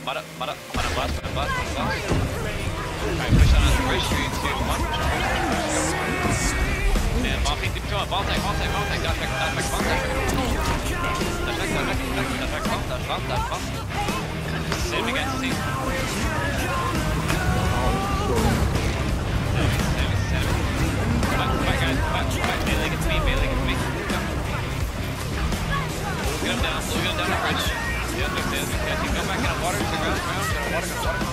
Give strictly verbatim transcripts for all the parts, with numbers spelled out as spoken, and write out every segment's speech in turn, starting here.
Mud up, mud up, mud up, bust, mud up, bust, mud up, bust. Alright, push on us, push, three, two, one, push on, push on, push on, go. And ball feet, come on, ball tag, ball tag, ball tag, dash back, dash back, ball tag. Dash back, dash back, dash back, dash back, ball, dash ball, dash ball. Save again, save. Save it, save it, save it. Come back, come back, guys, come back, come back. Bailey gets me, Bailey gets me. Get him down, get him down the bridge. Yeah, mix it, mix it. Keep going back in the water, to the ground, ground, to the water, to the water.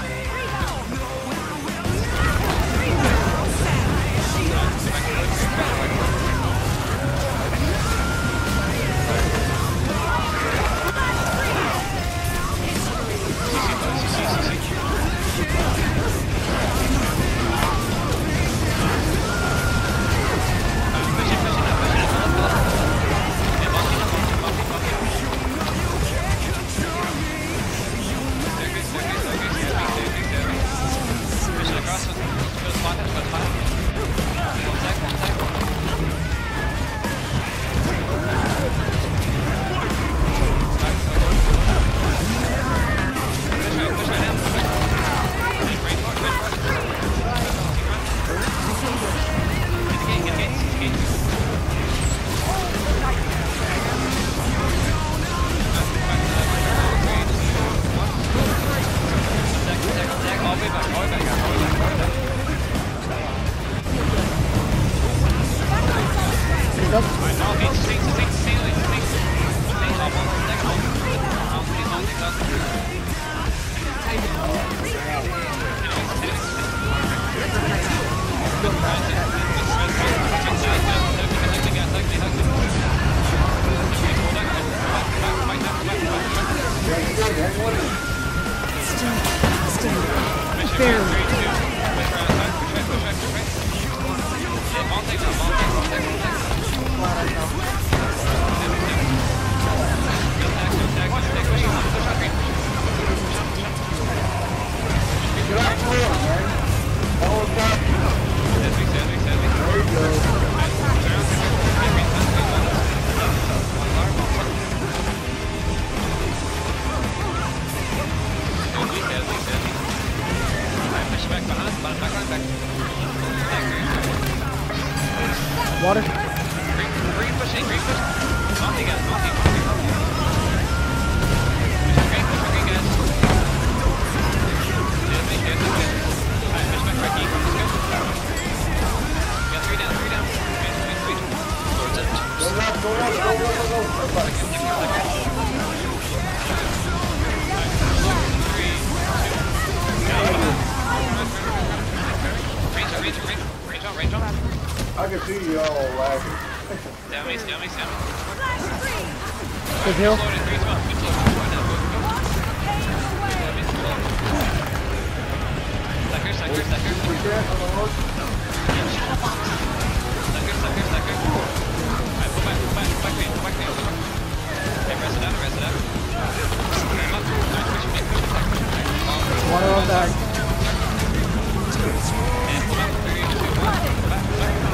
Water. Green, green pushing, green pushing. Monty guys, Monty, Monty, Monty. Push green, push green guys. Yeah, make it, make it. Alright, push back right key. Let's go. We got three down, three down. Wait, wait, wait. Towards it. Go left, go left, go, go, go, go. Second, second, second. Three, two. Range on, range on, range on, range on, range on. I can see you all lagging. Down me, down me, down me. Good hill. Floating, three, two, one. Good float, good float now, go, go. Down me, slow. Sucker, sucker, sucker. Sucker, sucker, sucker. Alright, pull back, pull back, pull back me, pull back me, pull back me. Okay, rest it out, rest it out. Come up, alright, push me, push me back, push me back. Water on back. And pull back, three, two, one. Pull back, pull back.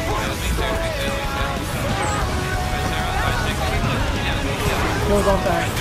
Goes on back.